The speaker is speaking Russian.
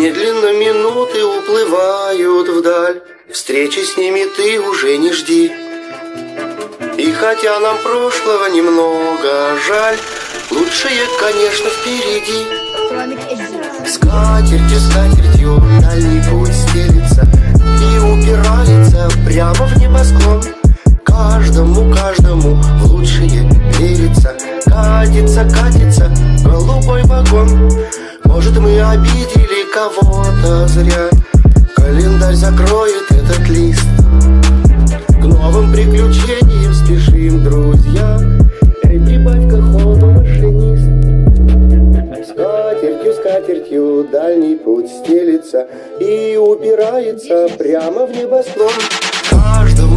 Медленно минуты уплывают вдаль, встречи с ними ты уже не жди. И хотя нам прошлого немного жаль, лучшее, конечно, впереди. Скатертью, скатертью дальний путь стелится и упирается прямо в небосклон. Каждому, каждому в лучшее верится. Катится, катится голубой вагон. Может, мы обидели кого-то зря. Календарь закроет этот лист. К новым приключениям спешим, друзья. Эй, прибавь-ка ходу, машинист. Скатертью, скатертью дальний путь стелится и упирается прямо в небосклон. Каждому